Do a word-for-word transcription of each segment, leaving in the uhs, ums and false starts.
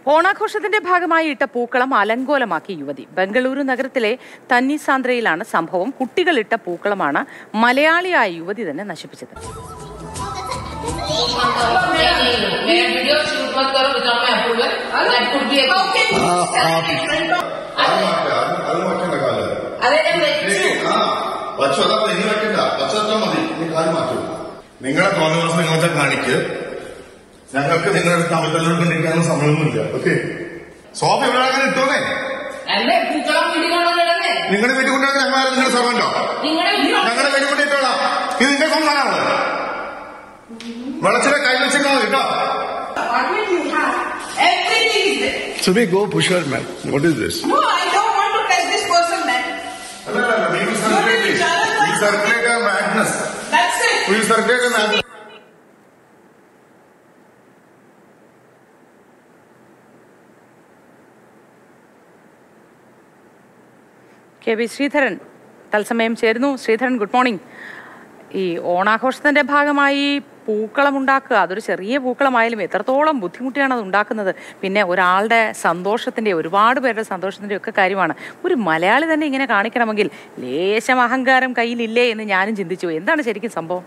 ഓണാഘോഷത്തിന്റെ ഭാഗമായി ഇട്ട പൂക്കളം അലങ്കോലമാക്കി യുവതി. ബംഗളൂരു നഗരത്തിലെ തന്നിസാന്ദ്രയിലാണ് സംഭവം. കുട്ടികളിട്ട പൂക്കളമാണ് മലയാളിയായ യുവതി തന്നെ നശിപ്പിച്ചത്. നിങ്ങളെ തോന്നുന്ന നിങ്ങളെ കാണിക്ക്. ഞങ്ങൾക്ക് നിങ്ങളുടെ തമിഴ്നാട്ടിൽ സമയമൊന്നുമില്ല. ഓക്കെ, സോഫ ഇവിടെ ഇട്ടോന്നേ. നിങ്ങളുടെ വീട്ടിൽ കൊണ്ടുവരാൻ ഞങ്ങൾ നിങ്ങളുടെ സർവന്റോ? ഞങ്ങളുടെ വീട്ടിൽ കൊണ്ടിട്ടോളാം. ഇത് നിന്റെ കൊണ്ടാണോ? വെളച്ചിലെ കൈ വെച്ചിട്ടോ കേട്ടോ. So we go push her, man. What is this? No, I don't want to touch this person, man. No, no, no. We circulate it. We circulate a madness. That's it. We circulate a madness. K V Sreedharan തത്സമയം ചേരുന്നു. Sreedharan, good morning. ഈ ഓണാഘോഷത്തിന്റെ ഭാഗമായി പൂക്കളം ഉണ്ടാക്കുക, അതൊരു ചെറിയ പൂക്കളമായാലും എത്രത്തോളം ബുദ്ധിമുട്ടിയാണ് അത് ഉണ്ടാക്കുന്നത്. പിന്നെ ഒരാളുടെ സന്തോഷത്തിന്റെ, ഒരുപാട് പേരുടെ സന്തോഷത്തിന്റെ ഒക്കെ കാര്യമാണ്. ഒരു മലയാളി തന്നെ ഇങ്ങനെ കാണിക്കണമെങ്കിൽ ലേശം അഹങ്കാരം കയ്യിലില്ലേ എന്ന് ഞാനും ചിന്തിച്ചു. എന്താണ് ശരിക്കും സംഭവം?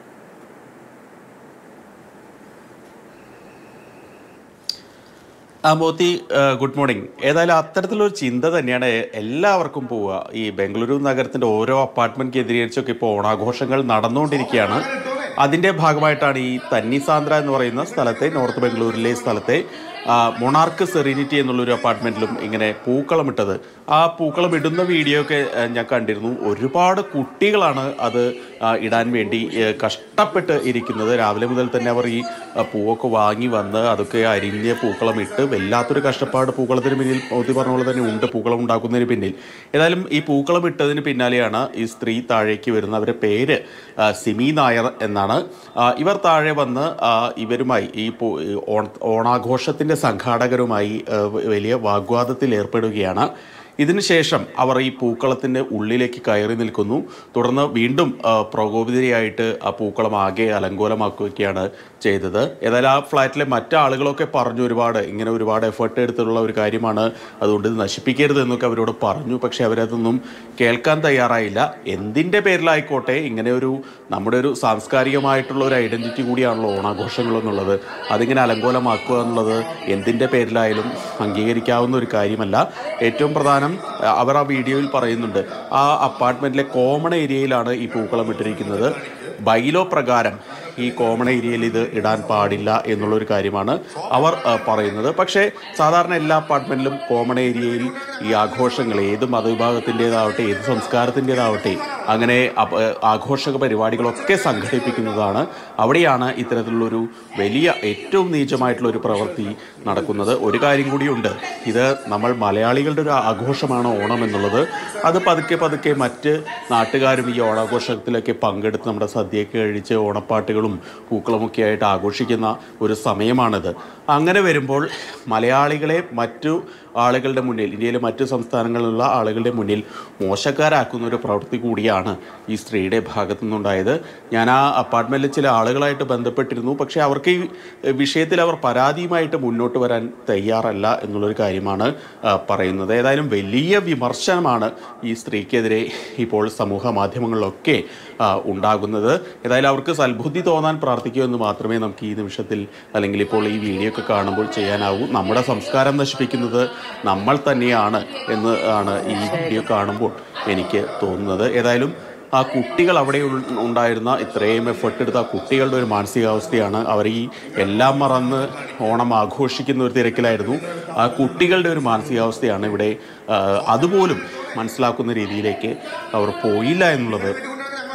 ആ മോത്തി, ഗുഡ് മോർണിംഗ്. ഏതായാലും അത്തരത്തിലൊരു ചിന്ത തന്നെയാണ് എല്ലാവർക്കും പോവുക. ഈ ബംഗളൂരു നഗരത്തിന്റെ ഓരോ അപ്പാർട്ട്മെന്റ് കേന്ദ്രീകരിച്ചൊക്കെ ഇപ്പോൾ ഓണാഘോഷങ്ങൾ നടന്നുകൊണ്ടിരിക്കുകയാണ്. അതിന്റെ ഭാഗമായിട്ടാണ് ഈ തന്നിസാന്ദ്ര എന്ന് പറയുന്ന സ്ഥലത്തെ, നോർത്ത് ബംഗളൂരിലെ സ്ഥലത്തെ മൊണാർക്ക് സെറീനിറ്റി എന്നുള്ളൊരു അപ്പാർട്ട്മെന്റിലും ഇങ്ങനെ പൂക്കളം ഇട്ടത്. ആ പൂക്കളം ഇടുന്ന വീഡിയോ ഒക്കെ ഞാൻ കണ്ടിരുന്നു. ഒരുപാട് കുട്ടികളാണ് അത് ഇടാൻ വേണ്ടി കഷ്ടപ്പെട്ട് ഇരിക്കുന്നത്. രാവിലെ മുതൽ തന്നെ അവർ ഈ പൂവൊക്കെ വാങ്ങി വന്ന് അതൊക്കെ അരിഞ്ഞ് പൂക്കളം ഇട്ട് വല്ലാത്തൊരു കഷ്ടപ്പാട് പൂക്കളത്തിന് പിന്നിൽ മോദി പറഞ്ഞ പോലെ തന്നെ ഉണ്ട്, പൂക്കളം ഉണ്ടാക്കുന്നതിന് പിന്നിൽ. ഏതായാലും ഈ പൂക്കളം ഇട്ടതിന് പിന്നാലെയാണ് ഈ സ്ത്രീ താഴേക്ക് വരുന്നത്. അവരുടെ പേര് സിമി നായർ എന്നാണ്. ഇവർ താഴെ വന്ന് ഇവരുമായി ഈ ഓണാഘോഷത്തിൻ്റെ സംഘാടകരുമായി വലിയ വാഗ്വാദത്തിൽ ഏർപ്പെടുകയാണ്. ഇതിനുശേഷം അവർ ഈ പൂക്കളത്തിൻ്റെ ഉള്ളിലേക്ക് കയറി നിൽക്കുന്നു. തുടർന്ന് വീണ്ടും പ്രകോപിതയായിട്ട് ആ പൂക്കളം ആകെ അലങ്കോലമാക്കുകയാണ് ചെയ്തത്. ഏതായാലും ആ ഫ്ലാറ്റിലെ മറ്റാളുകളൊക്കെ പറഞ്ഞു, ഒരുപാട് ഇങ്ങനെ ഒരുപാട് എഫേർട്ട് എടുത്തിട്ടുള്ള ഒരു കാര്യമാണ്, അതുകൊണ്ട് ഇത് നശിപ്പിക്കരുത് എന്നൊക്കെ അവരോട് പറഞ്ഞു. പക്ഷെ അവരതൊന്നും കേൾക്കാൻ തയ്യാറായില്ല. എന്തിൻ്റെ പേരിലായിക്കോട്ടെ, ഇങ്ങനെ ഒരു നമ്മുടെ ഒരു സാംസ്കാരികമായിട്ടുള്ള ഒരു ഐഡൻറ്റിറ്റി കൂടിയാണല്ലോ ഓണാഘോഷങ്ങൾ എന്നുള്ളത്. അതിങ്ങനെ അലങ്കോലമാക്കുക എന്നുള്ളത് എന്തിൻ്റെ പേരിലായാലും അംഗീകരിക്കാവുന്ന ഒരു കാര്യമല്ല. ഏറ്റവും പ്രധാനം, അവർ ആ വീഡിയോയിൽ പറയുന്നുണ്ട്, ആ അപ്പാർട്ട്മെന്റിലെ കോമൺ ഏരിയയിലാണ് ഈ പൂക്കളം ഇട്ടിരിക്കുന്നത്. ബൈലോ പ്രകാരം ഈ കോമൺ ഏരിയയിൽ ഇത് ഇടാൻ പാടില്ല എന്നുള്ളൊരു കാര്യമാണ് അവർ പറയുന്നത്. പക്ഷേ സാധാരണ എല്ലാ അപ്പാർട്ട്മെന്റിലും കോമൺ ഏരിയയിൽ ഈ ആഘോഷങ്ങൾ ഏത് മതവിഭാഗത്തിൻ്റെതാവട്ടെ ഏത് സംസ്കാരത്തിൻ്റെതാവട്ടെ അങ്ങനെ ആഘോഷ പരിപാടികളൊക്കെ സംഘടിപ്പിക്കുന്നതാണ്. അവിടെയാണ് ഇത്തരത്തിലുള്ളൊരു വലിയ ഏറ്റവും നീചമായിട്ടുള്ളൊരു പ്രവൃത്തി നടക്കുന്നത്. ഒരു കാര്യം കൂടിയുണ്ട്, ഇത് നമ്മൾ മലയാളികളുടെ ഒരു ആഘോഷമാണ് ഓണം എന്നുള്ളത്. അത് പതുക്കെ പതുക്കെ മറ്റ് നാട്ടുകാരും ഈ ഓണാഘോഷത്തിലൊക്കെ പങ്കെടുത്ത് നമ്മുടെ സദ്യയൊക്കെ കഴിച്ച് ഓണപ്പാട്ടുകളും പൂക്കളമൊക്കെ ആയിട്ട് ആഘോഷിക്കുന്ന ഒരു സമയമാണിത്. അങ്ങനെ വരുമ്പോൾ മലയാളികളെ മറ്റു ആളുകളുടെ മുന്നിൽ, ഇന്ത്യയിലെ മറ്റു സംസ്ഥാനങ്ങളിലുള്ള ആളുകളുടെ മുന്നിൽ മോശക്കാരാക്കുന്ന ഒരു പ്രവൃത്തി കൂടിയാണ് ഈ സ്ത്രീയുടെ ഭാഗത്തു നിന്നുണ്ടായത്. ഞാൻ ആ അപ്പാർട്ട്മെൻറ്റിൽ ചില ആളുകളായിട്ട് ബന്ധപ്പെട്ടിരുന്നു. പക്ഷേ അവർക്ക് ഈ വിഷയത്തിൽ അവർ പരാതിയുമായിട്ട് മുന്നോട്ട് വരാൻ തയ്യാറല്ല എന്നുള്ളൊരു കാര്യമാണ് പറയുന്നത്. ഏതായാലും വലിയ വിമർശനമാണ് ഈ സ്ത്രീക്കെതിരെ ഇപ്പോൾ സമൂഹ മാധ്യമങ്ങളിലൊക്കെ ഉണ്ടാകുന്നത്. ഏതായാലും അവർക്ക് സൽബുദ്ധി തോന്നാൻ പ്രാർത്ഥിക്കുമെന്ന് മാത്രമേ നമുക്ക് ഈ നിമിഷത്തിൽ, അല്ലെങ്കിൽ ഇപ്പോൾ ഈ വീഡിയോ ഒക്കെ കാണുമ്പോൾ ചെയ്യാനാവൂ. നമ്മുടെ സംസ്കാരം നശിപ്പിക്കുന്നത് നമ്മൾ തന്നെയാണ് എന്ന് ആണ് ഈ വീഡിയോ കാണുമ്പോൾ എനിക്ക് തോന്നുന്നത്. ഏതായാലും ആ കുട്ടികൾ അവിടെ ഉണ്ടായിരുന്ന, ഇത്രയും എഫർട്ട് എടുത്ത ആ കുട്ടികളുടെ ഒരു മാനസികാവസ്ഥയാണ്. അവർ ഈ എല്ലാം മറന്ന് ഓണം ആഘോഷിക്കുന്ന ഒരു തിരക്കിലായിരുന്നു. ആ കുട്ടികളുടെ ഒരു മാനസികാവസ്ഥയാണ് ഇവിടെ. അതുപോലും മനസ്സിലാക്കുന്ന രീതിയിലേക്ക് അവർ പോയില്ല എന്നുള്ളത്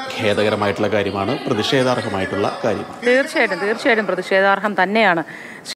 ഖേദകരമായിട്ടുള്ള കാര്യമാണ്, പ്രതിഷേധാർഹമായിട്ടുള്ള കാര്യമാണ്. തീർച്ചയായിട്ടും തീർച്ചയായിട്ടും പ്രതിഷേധാർഹം തന്നെയാണ്.